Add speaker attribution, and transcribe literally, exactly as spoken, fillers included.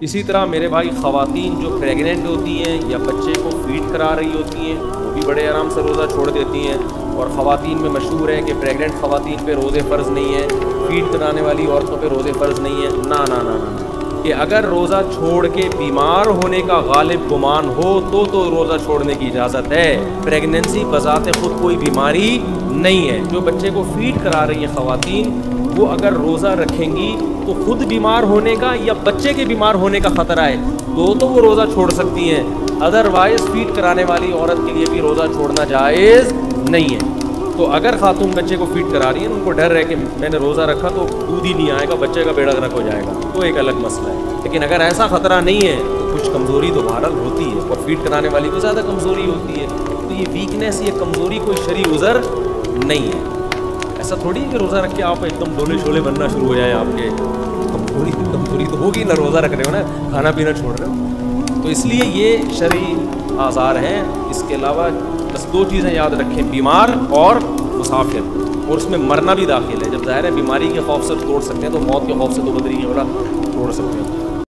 Speaker 1: اسی طرح میرے بھائی خواتین جو پریگننٹ ہوتی ہیں یا بچے کو فیڈ کرا رہی ہوتی ہیں وہ بھی بڑے آرام سے روزہ چھوڑ دیتی ہیں، اور خواتین میں مشہور ہے کہ پریگننٹ خواتین پہ روزے فرض نہیں ہیں، فیڈ کرانے والی عورتوں پہ روزے فرض نہیں ہیں۔ نا نا نا نا کہ اگر روزہ چھوڑ کے بیمار ہونے کا غالب گمان ہو تو تو روزہ چھوڑنے کی اجازت ہے۔ پریگننسی بذات خود کوئی بیماری نہیں ہے۔ جو بچے کو فیڈ کرا رہی ہیں خواتین، وہ اگر روزہ رکھیں گی تو خود بیمار ہونے کا یا بچے کے بیمار ہونے کا خطرہ ہے تو تو وہ روزہ چھوڑ سکتی ہیں، ادروائز فیڈ کرانے والی عورت کے لیے بھی روزہ چھوڑنا جائز نہیں ہے۔ تو اگر خاتون بچے کو فیڈ کرا رہی ہیں، ان کو ڈر ہے کہ میں نے روزہ رکھا تو دودھ ہی نہیں آئے گا، بچے کا بیڑا غرق ہو جائے گا، تو ایک الگ مسئلہ ہے۔ لیکن اگر ایسا خطرہ نہیں ہے تو کچھ کمزوری تو بہرحال ہوتی ہے، اور فیڈ کرانے والی کو زیادہ کمزوری ہوتی ہے، تو یہ ویکنیس، یہ کمزوری کوئی شرعی عذر نہیں ہے۔ ایسا تھوڑی ہے کہ روزہ رکھ کے آپ ایک دم ڈولے شولے بننا شروع ہو جائے، آپ کے کمزوری کمزوری تو ہوگی نا، روزہ رکھ رہے ہو نا، کھانا پینا چھوڑ رہے ہو۔ تو اس لیے یہ شرعی آزار ہیں۔ اس کے علاوہ بس دو چیزیں یاد رکھیں، بیمار اور مسافر، اور اس میں مرنا بھی داخل ہے۔ جب ظاہر ہے بیماری کے خوف سے توڑ سکتے ہیں تو موت کے خوف سے تو بدری کی طرح توڑ سکتے ہیں۔